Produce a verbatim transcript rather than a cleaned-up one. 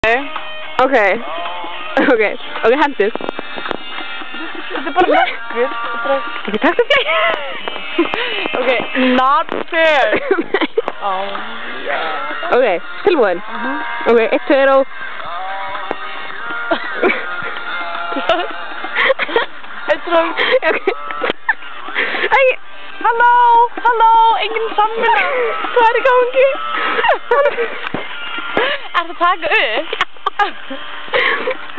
Ok. Ok. Ok, hendur. Þetta er bara mörgur. Ok, takk fyrir því. Ok, not fair. Oh, yeah. Ok, tilbúin. Mhm. Ok, eitt, tveir og... Eitt, tveir og... Ok. Æ, Halló, halló, enginn samvinna. hvað er í gangi? Ertu að taka upp?